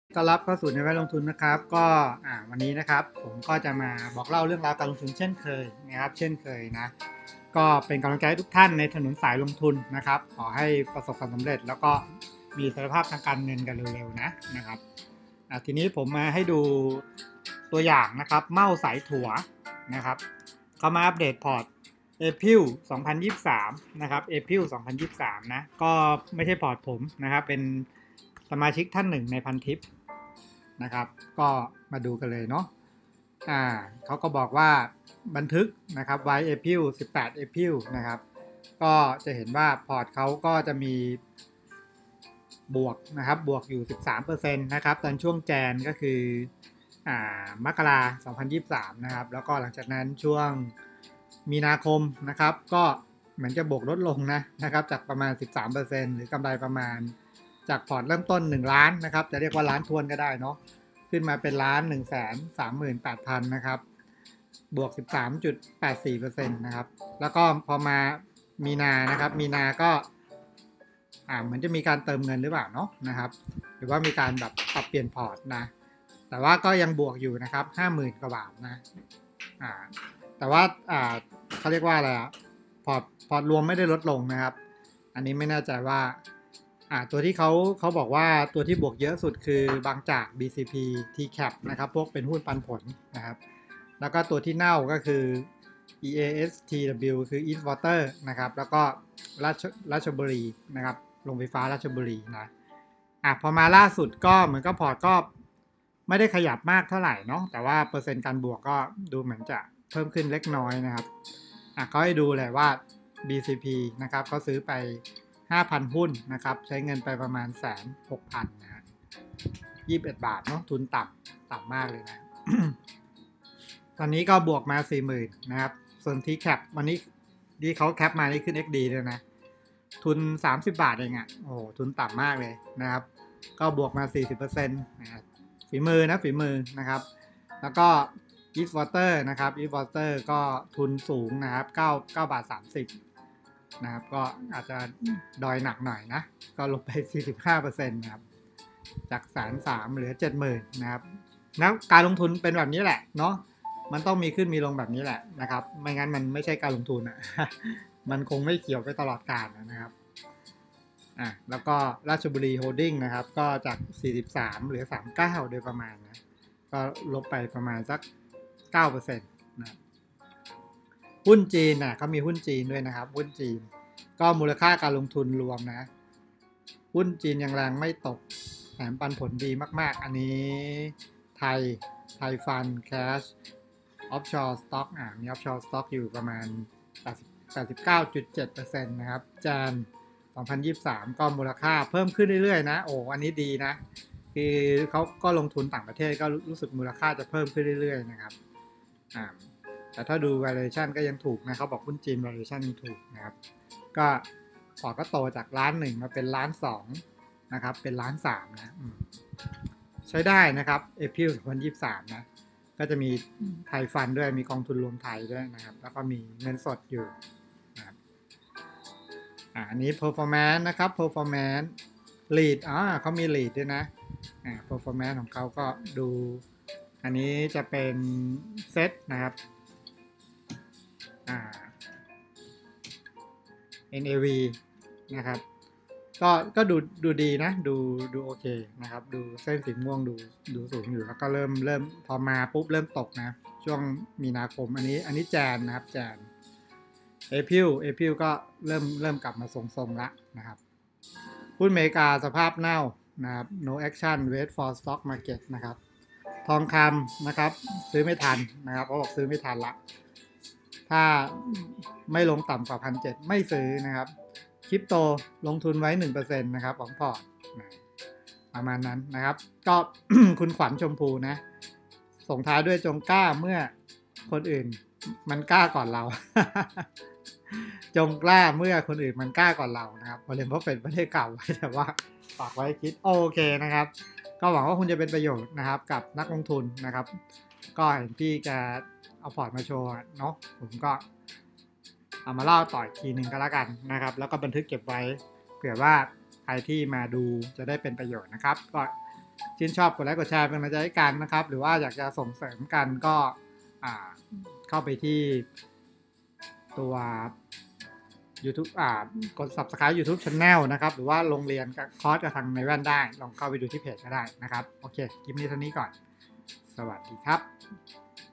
ต้อนรับเข้าสู่ในแวดลงทุนนะครับก็วันนี้นะครับผมก็จะมาบอกเล่าเรื่องราวการลงทุนเช่นเคยนะครับเช่นเคยนะก็เป็นกำลังใจให้ทุกท่านในถนนสายลงทุนนะครับขอให้ประสบความสำเร็จแล้วก็มีเสถียรภาพทางการเงินกันเร็วๆนะครับทีนี้ผมมาให้ดูตัวอย่างนะครับเมาส์สายถั่วนะครับเขามาอัปเดตพอร์ตApril 2023นะครับ April 2023นะก็ไม่ใช่พอร์ตผมนะครับเป็นสมาชิกท่านหนึ่งในพันทิปนะครับก็มาดูกันเลยเนาะเขาก็บอกว่าบันทึกนะครับไว้ April 18 April นะครับก็จะเห็นว่าพอร์ตเขาก็จะมีบวกนะครับบวกอยู่ 13% นะครับตอนช่วงแจนก็คือมกราคม 2023 นะครับแล้วก็หลังจากนั้นช่วงมีนาคมนะครับก็เหมือนจะบวกลดลงนะครับจากประมาณ 13% หรือกำไรประมาณจากพอร์ตเริ่มต้น1ล้านนะครับจะเรียกว่าล้านทวนก็ได้เนาะขึ้นมาเป็นล้าน 138,000 นะครับบวก 13.84% นะครับแล้วก็พอมามีนานะครับมีนาก็เหมือนจะมีการเติมเงินหรือเปล่าเนาะนะครับหรือว่ามีการแบบปรับเปลี่ยนพอร์ตนะแต่ว่าก็ยังบวกอยู่นะครับ 50,000 กว่าบาทนะแต่ว่าเขาเรียกว่าอะไรพอร์ตรวมไม่ได้ลดลงนะครับอันนี้ไม่แน่ใจว่าตัวที่เขาบอกว่าตัวที่บวกเยอะสุดคือบางจาก BCP TCAP นะครับพวกเป็นหุ้นปันผลนะครับแล้วก็ตัวที่เน่าก็คือ EASTW คือ East Water นะครับแล้วก็ราชบุรีนะครับโรงไฟฟ้าราชบุรีนะพอมาล่าสุดก็เหมือนกับพอร์ตก็ไม่ได้ขยับมากเท่าไหร่เนาะแต่ว่าเปอร์เซ็นต์การบวกก็ดูเหมือนจะเพิ่มขึ้นเล็กน้อยนะครับเขาให้ดูเลยว่า BCP นะครับเขาซื้อไป 5,000 หุ้นนะครับใช้เงินไปประมาณ 160,000 นะฮะ21 บาทเนาะทุนต่ำมากเลยนะ ตอนนี้ก็บวกมา 40,000 นะครับส่วน TCAP วันนี้ที่เขาแคปมานี่ขึ้น XD เลยนะทุน30 บาทเองโอ้โหทุนต่ำมากเลยนะครับก็บวกมา 40% นะครับฝีมือนะครับแล้วก็ East Water นะครับ East Water ก็ทุนสูงนะครับ9 บาท 30นะครับก็อาจจะดอยหนักหน่อยนะก็ลงไป 45% นะครับจาก 130,000 เหลือ 70,000 นะครับแล้วการลงทุนเป็นแบบนี้แหละเนาะมันต้องมีขึ้นมีลงแบบนี้แหละนะครับไม่งั้นมันไม่ใช่การลงทุนมันคงไม่เขียวไปตลอดกาลนะครับแล้วก็ราชบุรีโฮลดิ้งนะครับก็จาก43เหลือ39โดยประมาณนะก็ลบไปประมาณสัก 9% นะหุ้นจีนเขามีหุ้นจีนด้วยนะครับหุ้นจีนก็มูลค่าการลงทุนรวมนะหุ้นจีนยังแรงไม่ตกแถมปันผลดีมากๆอันนี้ไทยฟันแคชออฟชอร์สต็อกมีออฟชอร์สต็อกอยู่ประมาณ 89.7% นะครับแจน2023ก็มูลค่าเพิ่มขึ้นเรื่อยๆนะโอ้อันนี้ดีนะคือเขาก็ลงทุนต่างประเทศก็รู้สึกมูลค่าจะเพิ่มขึ้นเรื่อยๆนะครับแต่ถ้าดู valuation ก็ยังถูกนะเขาบอกหุ้นจีน valuation ยังถูกนะครับก็พอร์ตก็โตจาก1 ล้านมาเป็น1 ล้านนะครับเป็น1 ล้านนะใช้ได้นะครับ April 2023นะก็จะมีไทยฟันด้วยมีกองทุนรวมไทยด้วยนะครับแล้วก็มีเงินสดอยู่นะครับอันนี้ performance นะครับ performance lead เขามี lead ด้วยนะperformance ของเขาก็ดูอันนี้จะเป็นเซตนะครับNAV นะครับก็ดูดีนะดูโอเคนะครับดูเส้นสีม่วงดูสูงอยู่แล้วก็เริ่มพอมาปุ๊บเริ่มตกนะช่วงมีนาคมอันนี้แจนนะครับแจนApril ก็เริ่มกลับมาทรงๆละนะครับหุ้นอเมริกาสภาพเน่านะครับ no action wait for stock market นะครับทองคำนะครับซื้อไม่ทันนะครับเขาบอกซื้อไม่ทันละถ้าไม่ลงต่ำกว่า 1,700 ไม่ซื้อนะครับคริปโตลงทุนไว้ 1% นะครับของพอร์ตประมาณนั้นนะครับก็ คุณขวัญชมพูนะส่งท้ายด้วยจงกล้าเมื่อคนอื่นมันกล้าก่อนเรา จงกล้าเมื่อคนอื่นมันกล้าก่อนเรานะครับวอร์เรน บัฟเฟตต์ไม่ได้กล่าวไว้แต่ว่าฝากไว้คิดโอเคนะครับก็หวังว่าคุณจะเป็นประโยชน์นะครับกับนักลงทุนนะครับก็เห็นพี่แกเอาพอร์ตมาโชว์เนาะผมก็เอามาเล่าต่ออีกทีหนึ่งก็แล้วกันนะครับแล้วก็บันทึกเก็บไว้เผื่อว่าใครที่มาดูจะได้เป็นประโยชน์นะครับก็ชื่นชอบกดไลค์กดแชร์เป็นกำลังใจให้กันนะครับหรือว่าอยากจะส่งเสริมกันก็เข้าไปที่ตัว YouTube กด Subscribe YouTube Channel นะครับหรือว่าโรงเรียนกับคอร์สกับทางในแว่นได้ลองเข้าไปดูที่เพจก็ได้นะครับโอเคคลิปนี้เท่านี้ก่อนสวัสดีครับ